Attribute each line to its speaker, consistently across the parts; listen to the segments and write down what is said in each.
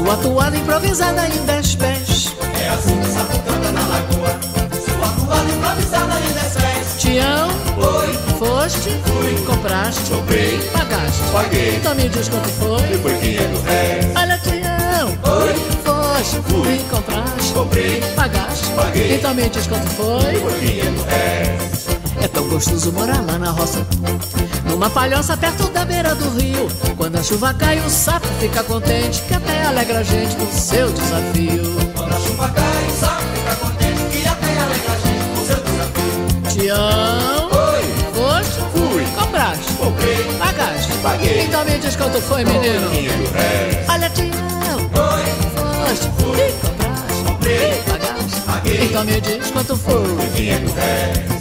Speaker 1: Sua toalha improvisada em 10 pés.
Speaker 2: É assim que o sapo canta na lagoa. Sua toalha improvisada em 10 pés.
Speaker 1: Tião,
Speaker 2: Oi,
Speaker 1: foste,
Speaker 2: fui,
Speaker 1: compraste,
Speaker 2: comprei,
Speaker 1: pagaste.
Speaker 2: paguei,
Speaker 1: Então me diz quanto foi.
Speaker 2: e por 500 réis.
Speaker 1: Olha, Tião,
Speaker 2: Oi,
Speaker 1: foste,
Speaker 2: fui,
Speaker 1: compraste,
Speaker 2: comprei,
Speaker 1: pagaste.
Speaker 2: paguei,
Speaker 1: Então me diz quanto foi.
Speaker 2: por 500 réis.
Speaker 1: É tão gostoso morar lá na roça, numa palhoça perto da beira do rio. Quando a chuva cai o sapo fica contente, que até alegra a gente com seu desafio.
Speaker 2: Quando a chuva cai, o sapo fica contente, que até alegra a gente com seu desafio.
Speaker 1: Tião,
Speaker 2: Oi,
Speaker 1: foste,
Speaker 2: fui,
Speaker 1: compraste,
Speaker 2: comprei,
Speaker 1: pagaste.
Speaker 2: paguei,
Speaker 1: Então me diz quanto foi, menino.
Speaker 2: 500 réis.
Speaker 1: Olha, Tião,
Speaker 2: Oi,
Speaker 1: foste, compraste,
Speaker 2: comprei,
Speaker 1: pagaste.
Speaker 2: paguei,
Speaker 1: Então me diz quanto foi.
Speaker 2: 500 réis.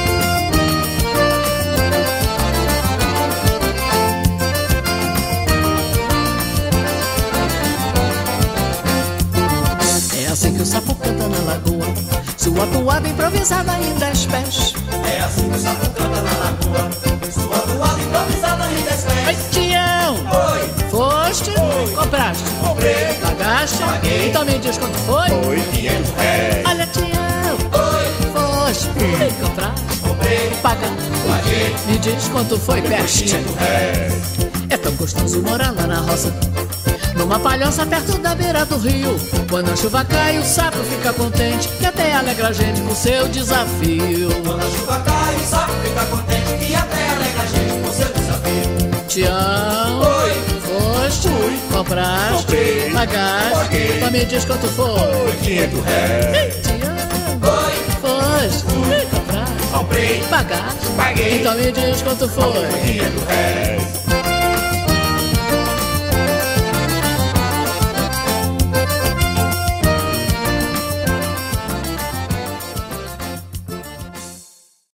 Speaker 1: É assim que o sapo canta na lagoa, sua toada improvisada em 10 pés.
Speaker 2: É assim que o sapo canta na lagoa. Sua toalha improvisada em 10
Speaker 1: Ai,
Speaker 2: pés.
Speaker 1: Tião,
Speaker 2: Oi,
Speaker 1: foste, compraste,
Speaker 2: comprei,
Speaker 1: pagaste.
Speaker 2: Paguei.
Speaker 1: Então me diz quanto foi.
Speaker 2: foi 500 réis.
Speaker 1: Olha, Tião,
Speaker 2: Oi,
Speaker 1: foste, compraste,
Speaker 2: comprei,
Speaker 1: pagaste.
Speaker 2: paguei,
Speaker 1: Me diz quanto foi, peste.
Speaker 2: 500 réis.
Speaker 1: É tão gostoso morar lá na roça, numa palhoça perto da beira do rio. Quando a chuva cai o sapo fica contente, que até alegra a gente com seu desafio.
Speaker 2: Quando a chuva cai, o sapo fica contente, que até alegra a gente com seu desafio.
Speaker 1: Tião,
Speaker 2: Oi,
Speaker 1: foste, compraste,
Speaker 2: comprei,
Speaker 1: pagaste.
Speaker 2: paguei.
Speaker 1: Então me diz quanto foi.
Speaker 2: foi 500 réis.
Speaker 1: Tião,
Speaker 2: Oi,
Speaker 1: foste, compraste,
Speaker 2: comprei,
Speaker 1: pagaste.
Speaker 2: paguei,
Speaker 1: Então me diz quanto foi.
Speaker 2: 500 réis.